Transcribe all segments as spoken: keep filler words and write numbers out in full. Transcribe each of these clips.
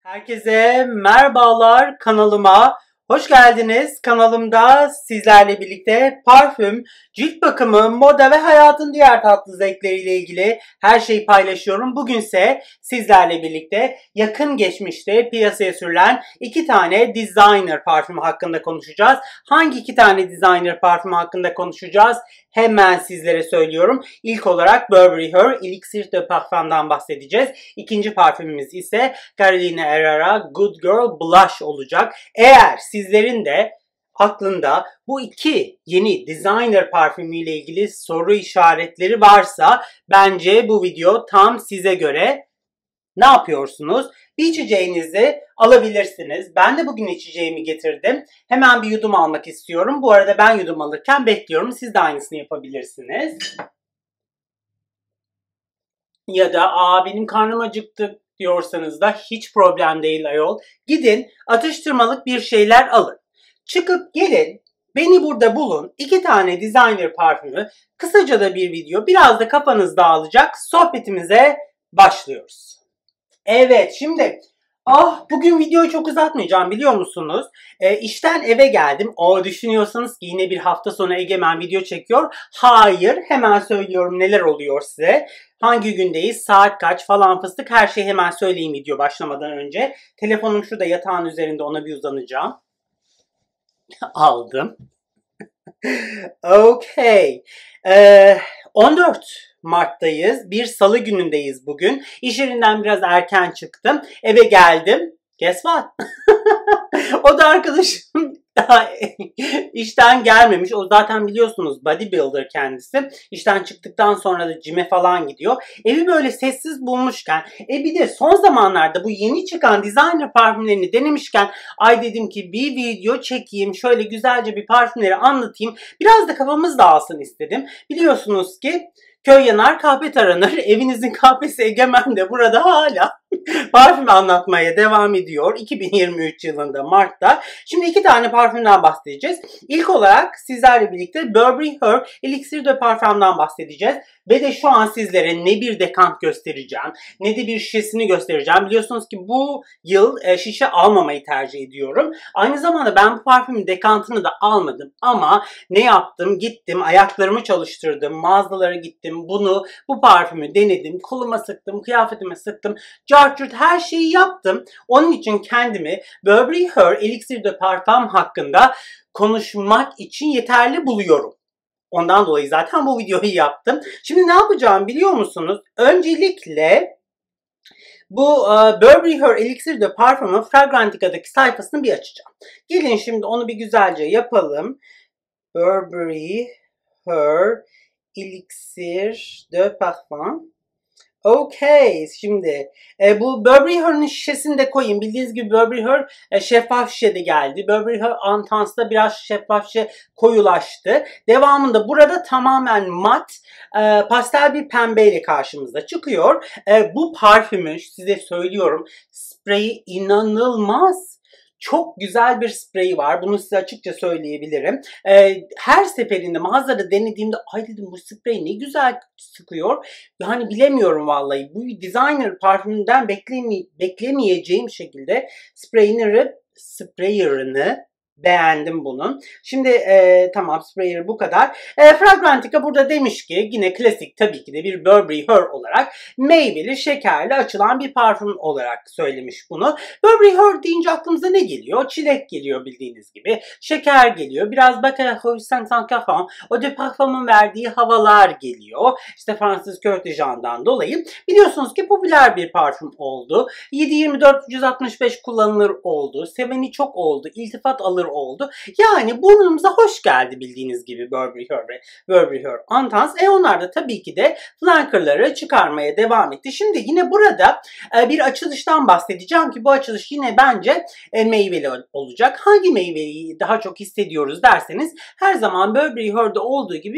Herkese merhabalar, kanalıma hoş geldiniz. Kanalımda sizlerle birlikte parfüm, cilt bakımı, moda ve hayatın diğer tatlı zevkleriyle ilgili her şeyi paylaşıyorum. Bugünse sizlerle birlikte yakın geçmişte piyasaya sürülen iki tane designer parfümü hakkında konuşacağız. Hangi iki tane designer parfümü hakkında konuşacağız? Hemen sizlere söylüyorum. İlk olarak Burberry Her Elixir de Parfum'dan bahsedeceğiz. İkinci parfümümüz ise Carolina Herrera Good Girl Blush olacak. Eğer sizlerin de aklında bu iki yeni designer parfümüyle ilgili soru işaretleri varsa bence bu video tam size göre. Ne yapıyorsunuz? Bir içeceğinizi alabilirsiniz. Ben de bugün içeceğimi getirdim. Hemen bir yudum almak istiyorum. Bu arada ben yudum alırken bekliyorum. Siz de aynısını yapabilirsiniz. Ya da aa benim karnım acıktı diyorsanız da hiç problem değil ayol. Gidin atıştırmalık bir şeyler alın. Çıkıp gelin. Beni burada bulun. İki tane designer parfümü. Kısaca da bir video. Biraz da kafanız dağılacak. Sohbetimize başlıyoruz. Evet, şimdi ah bugün videoyu çok uzatmayacağım, biliyor musunuz? E, işten eve geldim. O düşünüyorsanız ki yine bir hafta sonu Egemen video çekiyor. Hayır, hemen söylüyorum neler oluyor size. Hangi gündeyiz, saat kaç falan fıstık, her şeyi hemen söyleyeyim video başlamadan önce. Telefonum şurada yatağın üzerinde, ona bir uzanacağım. Aldım. Okay. Ee, on dört Mart'tayız. Bir salı günündeyiz bugün. İş yerinden biraz erken çıktım. Eve geldim. Guess what? O da arkadaşım daha işten gelmemiş. O zaten biliyorsunuz bodybuilder kendisi. İşten çıktıktan sonra da cime falan gidiyor. Evi böyle sessiz bulmuşken, e bir de son zamanlarda bu yeni çıkan designer parfümlerini denemişken, ay dedim ki bir video çekeyim, şöyle güzelce bir parfümleri anlatayım. Biraz da kafamız dağılsın istedim. Biliyorsunuz ki köy yanar kahpe taranır. Evinizin kahpesi Egemen de burada hala parfüm anlatmaya devam ediyor. iki bin yirmi üç yılında Mart'ta. Şimdi iki tane parfümden bahsedeceğiz. İlk olarak sizlerle birlikte Burberry Her Elixir de Parfum'dan bahsedeceğiz. Ve de şu an sizlere ne bir dekant göstereceğim, ne de bir şişesini göstereceğim. Biliyorsunuz ki bu yıl e, şişe almamayı tercih ediyorum. Aynı zamanda ben bu parfümün dekantını da almadım. Ama ne yaptım? Gittim, ayaklarımı çalıştırdım, mağazalara gittim. Bunu, bu parfümü denedim. Koluma sıktım, kıyafetime sıktım. Cartürt her şeyi yaptım. Onun için kendimi Burberry Her Elixir de Parfum hakkında konuşmak için yeterli buluyorum. Ondan dolayı zaten bu videoyu yaptım. Şimdi ne yapacağım biliyor musunuz? Öncelikle bu uh, Burberry Her Elixir de Parfum'un Fragrantica'daki sayfasını bir açacağım. Gelin şimdi onu bir güzelce yapalım. Burberry Her Elixir de Parfum. Okay, şimdi e, bu Burberry Her'ın şişesini de koyayım. Bildiğiniz gibi Burberry Her e, şeffaf şişede geldi. Burberry Her Antans'ta biraz şeffaf şişe koyulaştı. Devamında burada tamamen mat e, pastel bir pembeyle karşımıza çıkıyor. E, bu parfümü size söylüyorum, spreyi inanılmaz. Çok güzel bir spreyi var. Bunu size açıkça söyleyebilirim. Ee, her seferinde mağazada denediğimde ay dedim bu sprey ne güzel sıkıyor. Yani bilemiyorum vallahi. Bu designer parfümünden bekleme beklemeyeceğim şekilde spreyini, sprayer'ını beğendim bunun. Şimdi e, tamam, sprayer bu kadar. E, Fragrantica burada demiş ki yine klasik tabii ki de bir Burberry Her olarak meyveli, şekerli açılan bir parfüm olarak söylemiş bunu. Burberry Her deyince aklımıza ne geliyor? Çilek geliyor bildiğiniz gibi. Şeker geliyor. Biraz Baccarat Saint Parfum, o de parfümün verdiği havalar geliyor. İşte Fransız Coeur de Gen'dan dolayı. Biliyorsunuz ki popüler bir parfüm oldu. yedi yirmi dört üç yüz altmış beş kullanılır oldu. Seveni çok oldu. İltifat alır oldu. Yani burnumuza hoş geldi bildiğiniz gibi Burberry Her ve Burberry Her Antans. E onlar da tabii ki de flankerları çıkarmaya devam etti. Şimdi yine burada e, bir açılıştan bahsedeceğim ki bu açılış yine bence e, meyveli olacak. Hangi meyveyi daha çok hissediyoruz derseniz her zaman Burberry Her'de olduğu gibi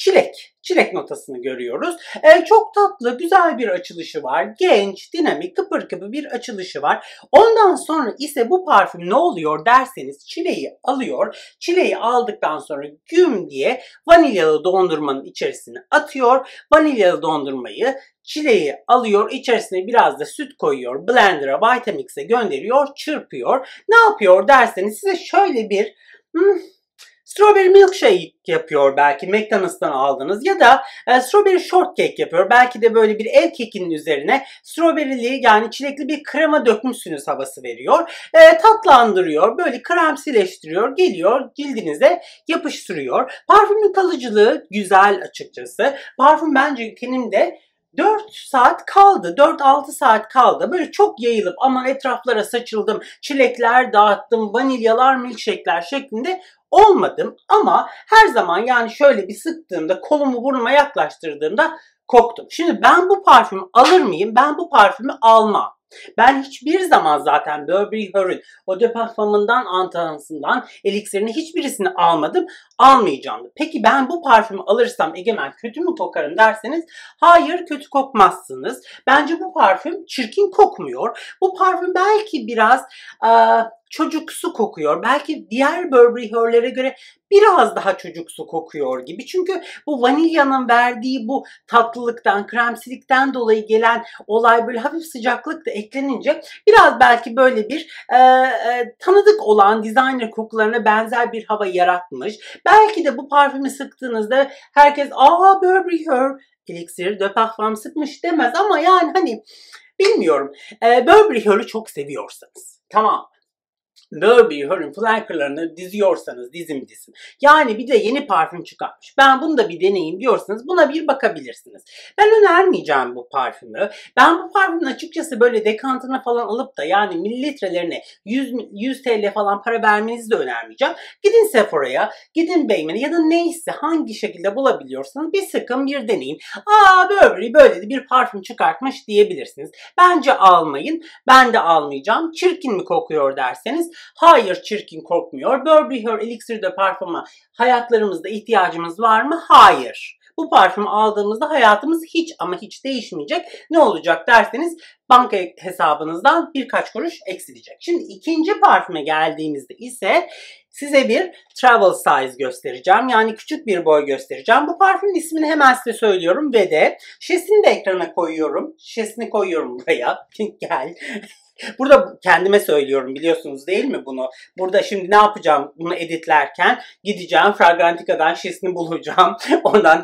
çilek. Çilek notasını görüyoruz. Ee, çok tatlı, güzel bir açılışı var. Genç, dinamik, kıpır kıpır bir açılışı var. Ondan sonra ise bu parfüm ne oluyor derseniz çileği alıyor. Çileği aldıktan sonra güm diye vanilyalı dondurmanın içerisine atıyor. Vanilyalı dondurmayı çileği alıyor, içerisine biraz da süt koyuyor, blender'a, Vitamix'e gönderiyor, çırpıyor. Ne yapıyor derseniz size şöyle bir hmm, strawberry milkshake yapıyor belki McDonald's'tan aldınız ya da e, strawberry shortcake yapıyor. Belki de böyle bir ev kekinin üzerine strawberry'li yani çilekli bir krema dökmüşsünüz havası veriyor. E, tatlandırıyor, böyle kremsileştiriyor, geliyor cildinize yapıştırıyor. Parfümün kalıcılığı güzel açıkçası. Parfüm bence tenimde dört saat kaldı. dört altı saat kaldı. Böyle çok yayılıp aman etraflara saçıldım, çilekler dağıttım, vanilyalar, milkshake'ler şeklinde olmadım. Ama her zaman yani şöyle bir sıktığımda, kolumu burnuma yaklaştırdığımda koktum. Şimdi ben bu parfümü alır mıyım? Ben bu parfümü almam. Ben hiçbir zaman zaten Burberry Her'ün Eau de Parfum'undan, Antans'ından, eliksirini hiçbirisini almadım. Almayacağım. Peki ben bu parfümü alırsam Egemen kötü mü kokarım derseniz hayır, kötü kokmazsınız. Bence bu parfüm çirkin kokmuyor. Bu parfüm belki biraz aa, çocuksu kokuyor. Belki diğer Burberry Her'lere göre biraz daha çocuksu kokuyor gibi. Çünkü bu vanilyanın verdiği bu tatlılıktan, kremsilikten dolayı gelen olay böyle hafif sıcaklık da eklenince biraz belki böyle bir e, e, tanıdık olan designer kokularına benzer bir hava yaratmış. Belki de bu parfümü sıktığınızda herkes aa Burberry Her Elixir de Parfum sıkmış demez ama yani hani bilmiyorum. E, Burberry Her'ü çok seviyorsanız tamam. Burberry Her'ün flankerlarını diziyorsanız dizim dizim. Yani bir de yeni parfüm çıkartmış. Ben bunu da bir deneyeyim diyorsanız buna bir bakabilirsiniz. Ben önermeyeceğim bu parfümü. Ben bu parfümün açıkçası böyle dekantına falan alıp da yani mililitrelerine yüz T L falan para vermenizi de önermeyeceğim. Gidin Sephora'ya, gidin Beymen'e ya da neyse hangi şekilde bulabiliyorsanız bir sıkın bir deneyin. Aa Burberry böyle de bir parfüm çıkartmış diyebilirsiniz. Bence almayın. Ben de almayacağım. Çirkin mi kokuyor derseniz hayır, çirkin kokmuyor. Burberry Her Elixir de Parfum'a hayatlarımızda ihtiyacımız var mı? Hayır. Bu parfümü aldığımızda hayatımız hiç ama hiç değişmeyecek. Ne olacak derseniz banka hesabınızdan birkaç kuruş eksilecek. Şimdi ikinci parfüme geldiğimizde ise size bir travel size göstereceğim. Yani küçük bir boy göstereceğim. Bu parfümün ismini hemen size söylüyorum ve de şişesini de ekrana koyuyorum. Şişesini koyuyorum buraya. Gel. Burada kendime söylüyorum biliyorsunuz değil mi bunu? Burada şimdi ne yapacağım bunu editlerken? Gideceğim Fragrantica'dan şişesini bulacağım. Ondan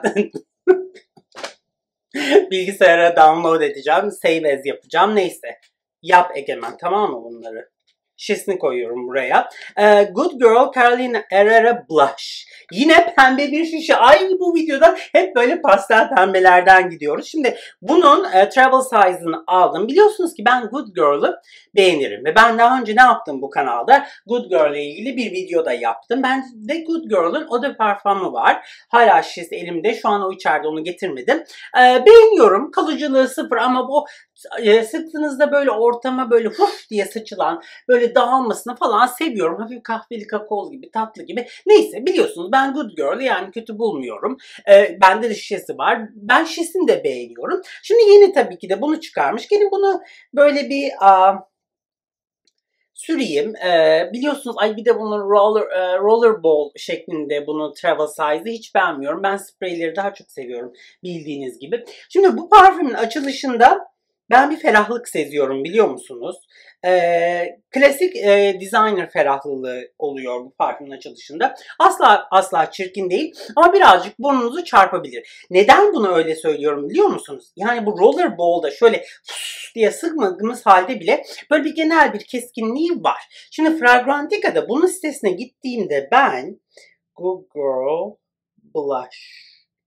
bilgisayara download edeceğim. Save as yapacağım. Neyse. Yap Egemen, tamam mı bunları? Şişesini koyuyorum buraya. Ee, Good Girl Carolina Herrera Blush. Yine pembe bir şişe. Ay bu videoda hep böyle pastel pembelerden gidiyoruz. Şimdi bunun e, travel size'ını aldım. Biliyorsunuz ki ben Good Girl'ı beğenirim. Ve ben daha önce ne yaptım bu kanalda? Good Girl ile ilgili bir video da yaptım. Ben de Good Girl'ın Eau de Parfum'u var. Hala şişesi elimde. Şu an o içeride, onu getirmedim. Ee, beğeniyorum. Kalıcılığı sıfır ama bu e, sıktığınızda böyle ortama böyle huf diye sıçılan, böyle dağılmasını falan seviyorum. Hafif kahveli kakao gibi, tatlı gibi. Neyse biliyorsunuz ben Good Girl'ı yani kötü bulmuyorum. Ee, bende de şişesi var. Ben şişesini de beğeniyorum. Şimdi yeni tabii ki de bunu çıkarmış. Gelin bunu böyle bir a, süreyim. Ee, biliyorsunuz ay bir de bunun roller, e, roller ball şeklinde bunu travel size'ı hiç beğenmiyorum. Ben spreyleri daha çok seviyorum bildiğiniz gibi. Şimdi bu parfümün açılışında ben bir ferahlık seziyorum biliyor musunuz? Ee, klasik e, designer ferahlığı oluyor bu parfümün açılışında. Asla asla çirkin değil ama birazcık burnunuzu çarpabilir. Neden bunu öyle söylüyorum biliyor musunuz? Yani bu roller ball'da şöyle diye sıkmadığımız halde bile böyle bir genel bir keskinliği var. Şimdi Fragrantica'da bunun sitesine gittiğimde ben Good Girl Blush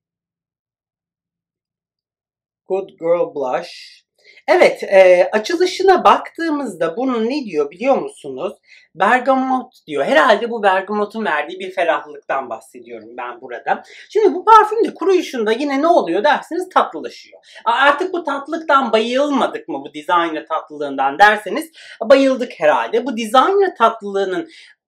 Good Girl Blush Evet, e, açılışına baktığımızda bunun ne diyor biliyor musunuz? Bergamot diyor. Herhalde bu bergamotun verdiği bir ferahlıktan bahsediyorum ben burada. Şimdi bu parfüm de kuruyuşunda yine ne oluyor derseniz tatlılaşıyor. Artık bu tatlılıktan bayılmadık mı bu designer tatlılığından derseniz bayıldık herhalde. Bu designer tatlılığının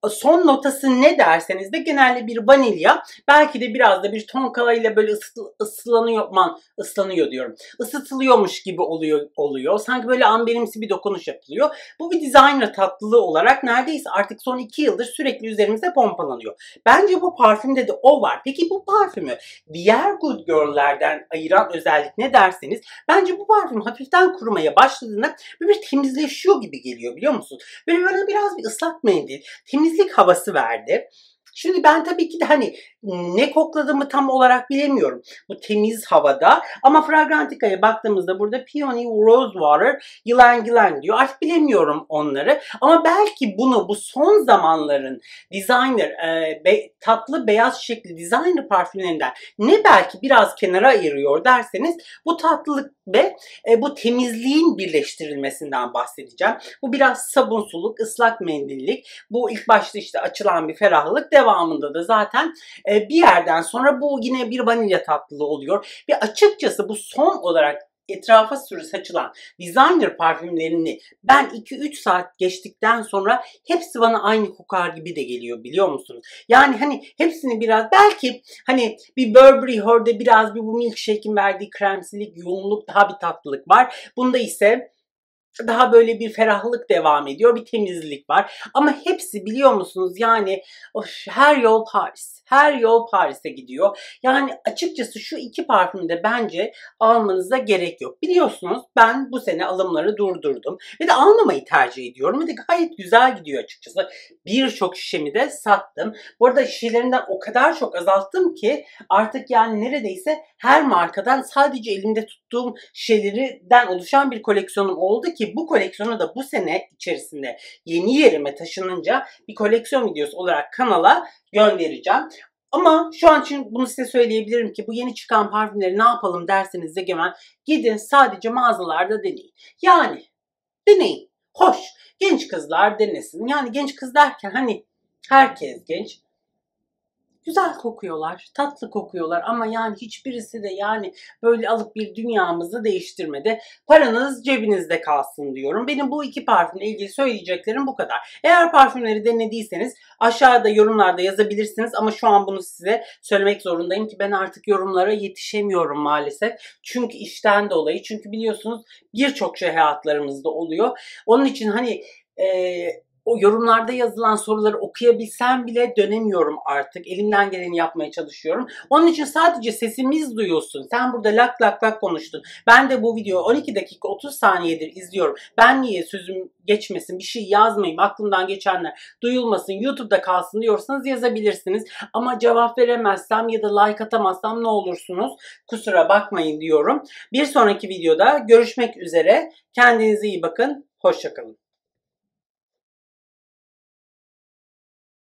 son notası ne derseniz de genelde bir vanilya, belki de biraz da bir tonka ile böyle ısı, ıslanıyor, man, ıslanıyor diyorum. Isıtılıyormuş gibi oluyor oluyor. Sanki böyle amberimsi bir dokunuş yapılıyor. Bu bir designer tatlılığı olarak neredeyse artık son iki yıldır sürekli üzerimize pompalanıyor. Bence bu parfümde de o var. Peki bu parfümü diğer Good Girl'lerden ayıran özellik ne derseniz, bence bu parfüm hafiften kurumaya başladığında böyle bir temizleşiyor gibi geliyor, biliyor musunuz? Böyle bana biraz bir ıslak mendil, temizlik havası verdi. Şimdi ben tabii ki de hani ne kokladığımı tam olarak bilemiyorum bu temiz havada. Ama Fragrantica'ya baktığımızda burada Peony Rose Water, Ylang Ylang diyor. Artık bilemiyorum onları. Ama belki bunu bu son zamanların designer, e, be, tatlı beyaz şekli designer parfümlerinden ne belki biraz kenara ayırıyor derseniz, bu tatlılık ve e, bu temizliğin birleştirilmesinden bahsedeceğim. Bu biraz sabunsuluk, ıslak mendillik. Bu ilk başta işte açılan bir ferahlık. Devamında da zaten e, bir yerden sonra bu yine bir vanilya tatlılığı oluyor. Ve açıkçası bu son olarak etrafa sürü saçılan designer parfümlerini ben iki üç saat geçtikten sonra hepsi bana aynı kokar gibi de geliyor, biliyor musunuz? Yani hani hepsini biraz, belki hani bir Burberry Her'de biraz bir bu milkshake'in verdiği kremsilik, yoğunluk, daha bir tatlılık var. Bunda ise daha böyle bir ferahlık devam ediyor, bir temizlik var. Ama hepsi, biliyor musunuz, yani of, her yol Paris. Her yol Paris'e gidiyor. Yani açıkçası şu iki parfümü de bence almanıza gerek yok. Biliyorsunuz ben bu sene alımları durdurdum. Ve de almamayı tercih ediyorum. Ve de gayet güzel gidiyor açıkçası. Birçok şişemi de sattım. Bu arada şişelerimden o kadar çok azalttım ki artık yani neredeyse her markadan sadece elimde tuttuğum şişelerden oluşan bir koleksiyonum oldu ki bu koleksiyonu da bu sene içerisinde yeni yerime taşınınca bir koleksiyon videosu olarak kanala göndereceğim. Ama şu an için bunu size söyleyebilirim ki bu yeni çıkan parfümleri ne yapalım derseniz Egemen, gidin sadece mağazalarda deneyin. Yani deneyin. Hoş. Genç kızlar denesin. Yani genç kız derken hani herkes genç. Güzel kokuyorlar, tatlı kokuyorlar ama yani hiçbirisi de yani böyle alıp bir dünyamızı değiştirmedi. Paranız cebinizde kalsın diyorum. Benim bu iki parfümle ilgili söyleyeceklerim bu kadar. Eğer parfümleri denediyseniz aşağıda yorumlarda yazabilirsiniz ama şu an bunu size söylemek zorundayım ki ben artık yorumlara yetişemiyorum maalesef. Çünkü işten dolayı, çünkü biliyorsunuz birçok şey hayatlarımızda oluyor. Onun için hani eee o yorumlarda yazılan soruları okuyabilsem bile dönemiyorum artık. Elimden geleni yapmaya çalışıyorum. Onun için sadece sesimiz duyulsun. Sen burada lak lak lak konuştun. Ben de bu videoyu on iki dakika otuz saniyedir izliyorum. Ben niye sözüm geçmesin, bir şey yazmayayım, aklımdan geçenler duyulmasın, YouTube'da kalsın diyorsanız yazabilirsiniz. Ama cevap veremezsem ya da like atamazsam ne olursunuz? Kusura bakmayın diyorum. Bir sonraki videoda görüşmek üzere. Kendinize iyi bakın. Hoşça kalın.